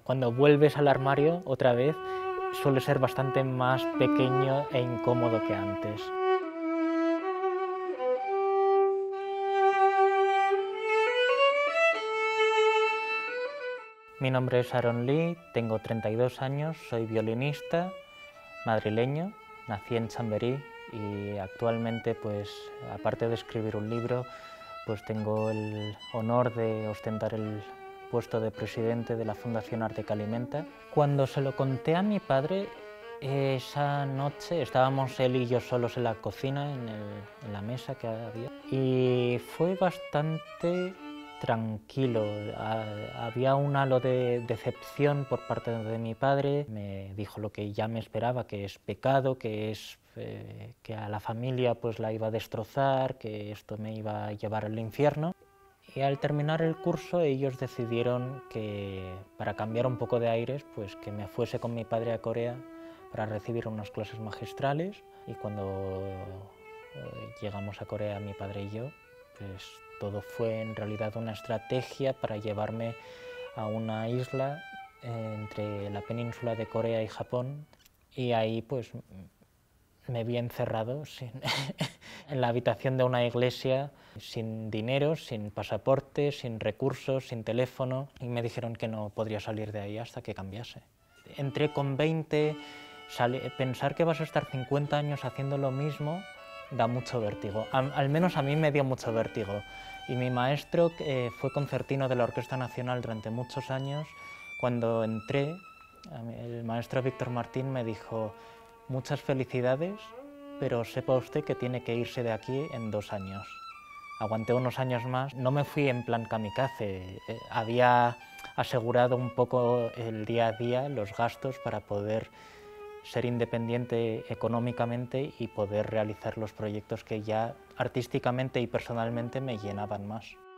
Cuando vuelves al armario otra vez, suele ser bastante más pequeño e incómodo que antes. Mi nombre es Aaron Lee, tengo 32 años, soy violinista, madrileño, nací en Chamberí y actualmente, pues, aparte de escribir un libro, pues tengo el honor de ostentar el puesto de presidente de la Fundación Arte que Alimenta. Cuando se lo conté a mi padre, esa noche estábamos él y yo solos en la cocina, en la mesa que había, y fue bastante tranquilo. Había un halo de decepción por parte de mi padre. Me dijo lo que ya me esperaba, que es pecado, que a la familia pues la iba a destrozar, que esto me iba a llevar al infierno. Y al terminar el curso ellos decidieron que, para cambiar un poco de aires, pues que me fuese con mi padre a Corea para recibir unas clases magistrales. Y cuando llegamos a Corea, mi padre y yo, pues todo fue en realidad una estrategia para llevarme a una isla entre la península de Corea y Japón, y ahí pues me vi encerrado en la habitación de una iglesia, sin dinero, sin pasaporte, sin recursos, sin teléfono, y me dijeron que no podría salir de ahí hasta que cambiase. Entré con 20, pensar que vas a estar 50 años haciendo lo mismo da mucho vértigo, al menos a mí me dio mucho vértigo. Y mi maestro, que fue concertino de la Orquesta Nacional durante muchos años, cuando entré, el maestro Víctor Martín me dijo: muchas felicidades, pero sepa usted que tiene que irse de aquí en 2 años. Aguanté unos años más, no me fui en plan kamikaze, había asegurado un poco el día a día, los gastos, para poder ser independiente económicamente y poder realizar los proyectos que ya artísticamente y personalmente me llenaban más.